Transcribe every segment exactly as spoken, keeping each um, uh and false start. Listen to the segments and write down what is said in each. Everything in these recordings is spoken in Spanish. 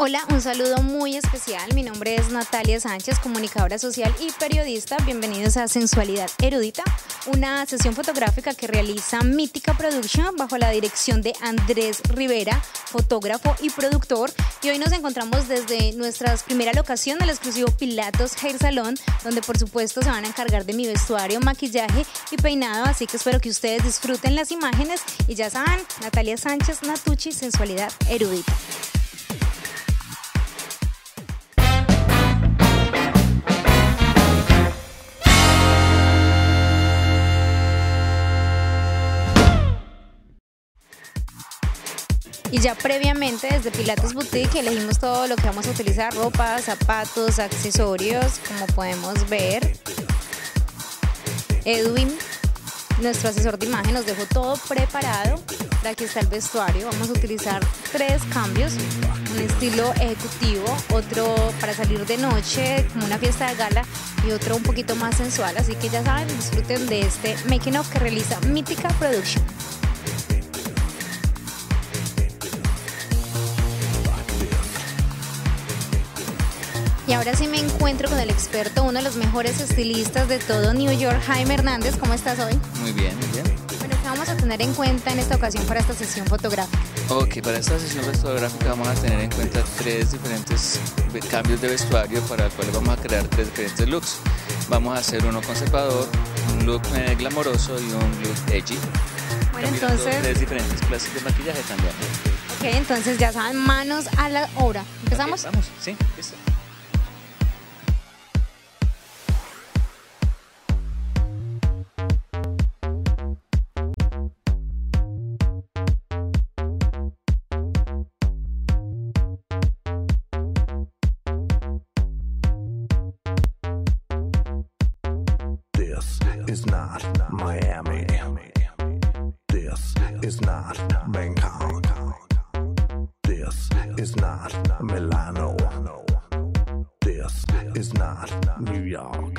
Hola, un saludo muy especial. Mi nombre es Natalia Sánchez, comunicadora social y periodista. Bienvenidos a Sensualidad Erudita, una sesión fotográfica que realiza Mítica Production bajo la dirección de Andrés Rivera, fotógrafo y productor. Y hoy nos encontramos desde nuestra primera locación del exclusivo Pilatos Hair Salon, donde por supuesto se van a encargar de mi vestuario, maquillaje y peinado. Así que espero que ustedes disfruten las imágenes. Y ya saben, Natalia Sánchez, Natucci, Sensualidad Erudita. Y ya previamente desde Pilatos Boutique elegimos todo lo que vamos a utilizar: ropa, zapatos, accesorios, como podemos ver. Edwin, nuestro asesor de imagen, nos dejó todo preparado. Aquí está el vestuario. Vamos a utilizar tres cambios: un estilo ejecutivo, otro para salir de noche como una fiesta de gala y otro un poquito más sensual. Así que ya saben, disfruten de este making of que realiza Mítica Production. Y ahora sí me encuentro con el experto, uno de los mejores estilistas de todo New York, Jaime Hernández. ¿Cómo estás hoy? Muy bien, muy bien. Bueno, ¿qué vamos a tener en cuenta en esta ocasión para esta sesión fotográfica? Ok, para esta sesión fotográfica vamos a tener en cuenta tres diferentes cambios de vestuario para los cuales vamos a crear tres diferentes looks. Vamos a hacer uno conservador, un look eh, glamoroso y un look edgy. Bueno, entonces... tres diferentes clases de maquillaje también. Ok, entonces ya saben, manos a la obra. ¿Empezamos? Okay, vamos, sí, listo. Is not Miami. This is not Bangkok. This is not Milano. This is not New York.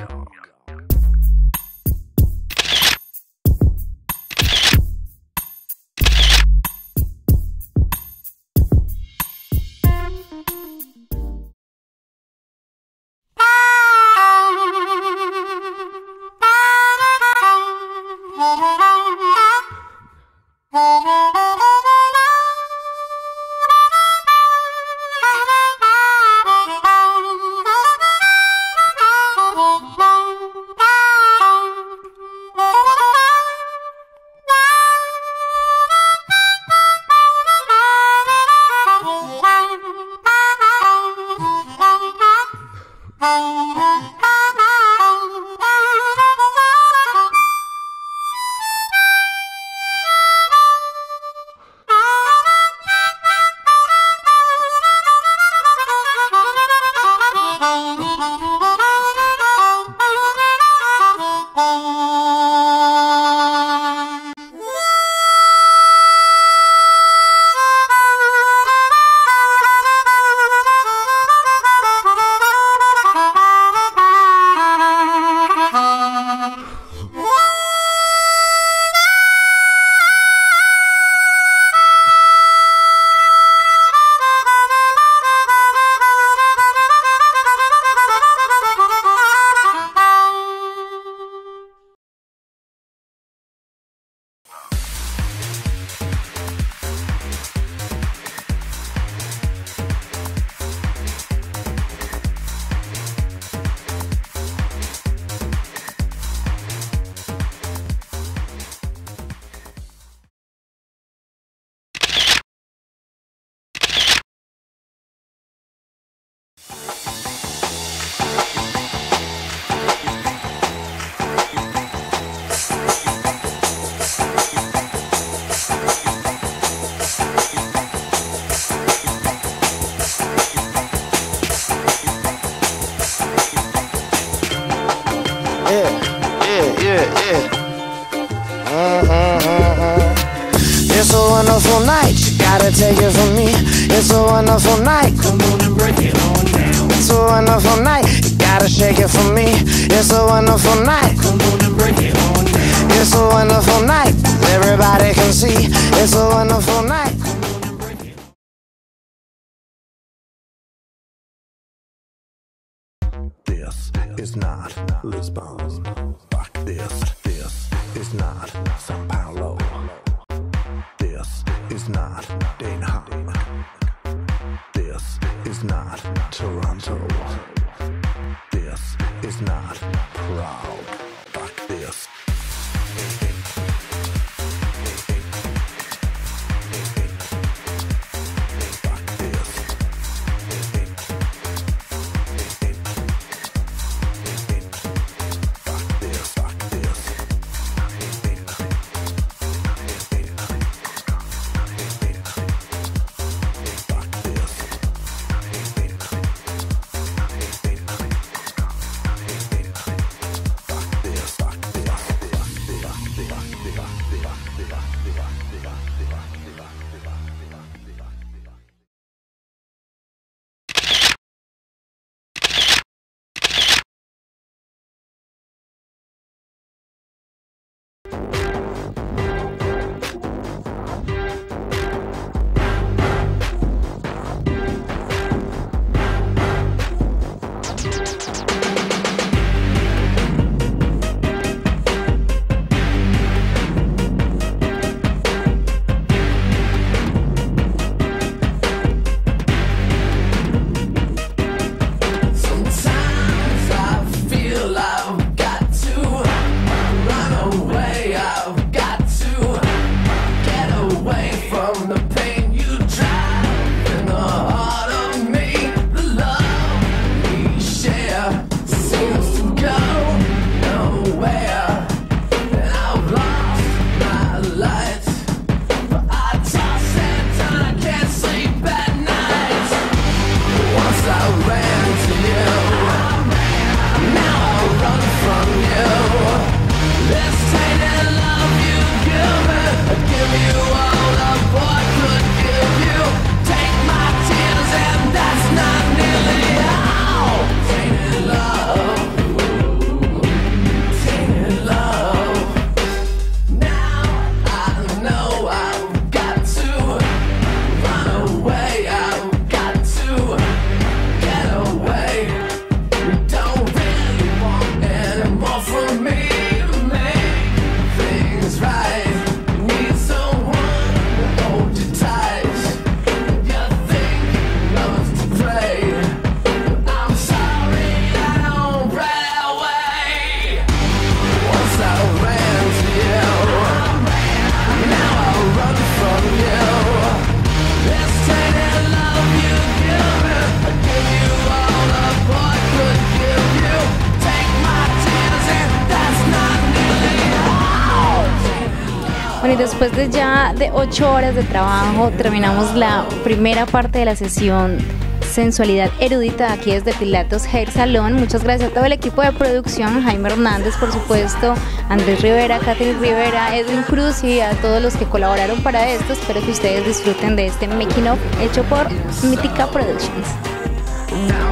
It's a wonderful night, you gotta take it from me. It's a wonderful night, come on and break it on down. It's a wonderful night, you gotta shake it for me. It's a wonderful night, come on and break it on down. It's a wonderful night, everybody can see. It's a wonderful night. This is not Lisbon. Fuck this. This is not Sao Paulo. This is not Den Haag. This is not Toronto. This is not Prague. Fuck this. Bueno, y después de ya de ocho horas de trabajo, terminamos la primera parte de la sesión Sensualidad Erudita aquí desde Pilatos Hair Salon. Muchas gracias a todo el equipo de producción, Jaime Hernández, por supuesto, Andrés Rivera, Catherine Rivera, Edwin Cruz y a todos los que colaboraron para esto. Espero que ustedes disfruten de este making of hecho por Mítica Productions.